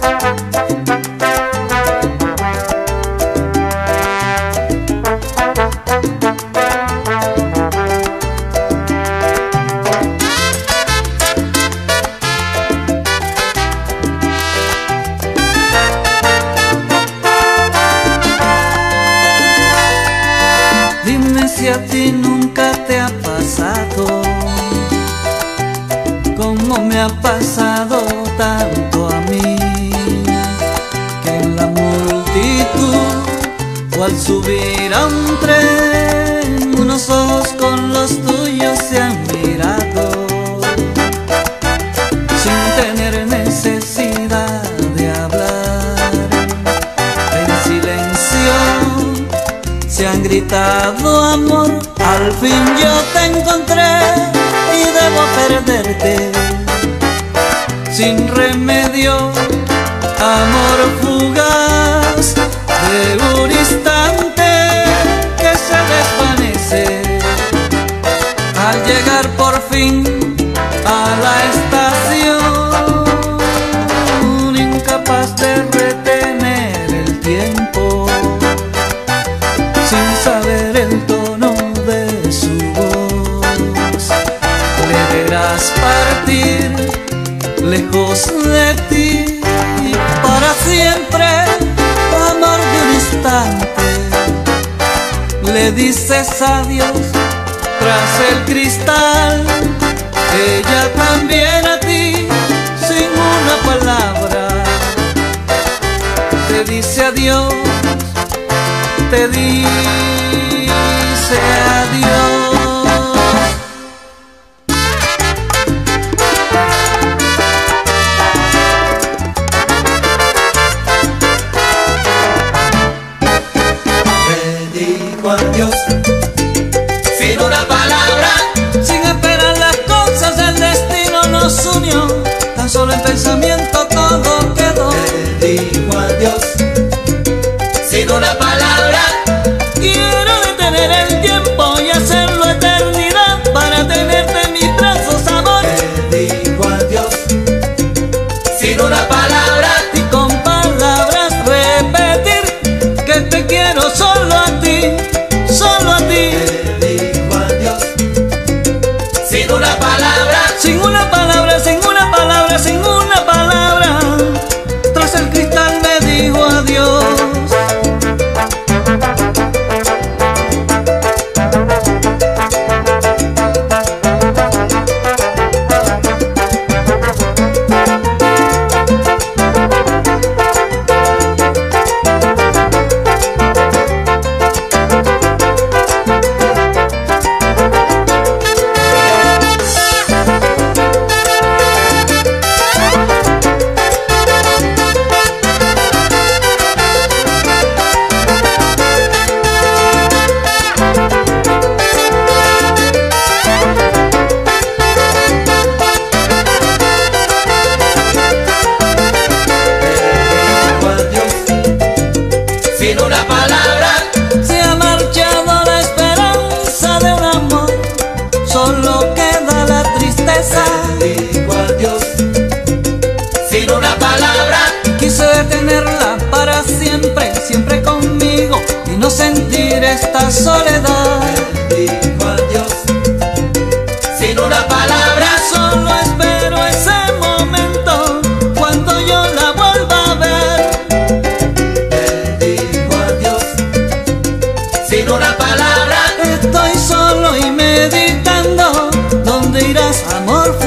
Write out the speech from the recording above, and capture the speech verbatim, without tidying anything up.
Si a ti nunca te ha pasado como me ha pasado tanto a mí, que en la multitud o al subir a un tren unos ojos con los tuyos se han mirado sin tener necesidad de hablar. En silencio se han gritado amor, al fin yo te encontré y debo perderte. Sin remedio, amor fugaz de un instante que se desvanece al llegar por fin a la estación, incapaz de retener el tiempo, sin saber el tono de su voz. Le verás partir lejos de ti para siempre, amor de un instante. Le dices adiós tras el cristal, ella también a ti sin una palabra. Te dice adiós, te dice adiós. Te digo adiós sin una palabra, Sin esperar las cosas, el destino nos unió, tan solo en pensamiento todo quedó. te digo adiós sin una palabra. Quiero detener el tiempo y hacerlo eternidad para tenerte en mis brazos, amor. Te digo adiós sin una palabra. Y con palabras repetir que te quiero solo a ti, solo a ti. Te digo adiós sin una palabra. Sin una palabra, sin una palabra, sin una palabra. Tras el cristal me dijo adiós. Sin una palabra, Se ha marchado la esperanza de un amor, solo queda la tristeza. te digo adiós sin una palabra. Quise detenerla para siempre, siempre conmigo, y no sentir esta soledad. Te digo adiós sin una palabra. Solo espero ese momento cuando yo la vuelva a ver. Te digo adiós sin una palabra. Estoy solo y meditando, ¿dónde irás, amor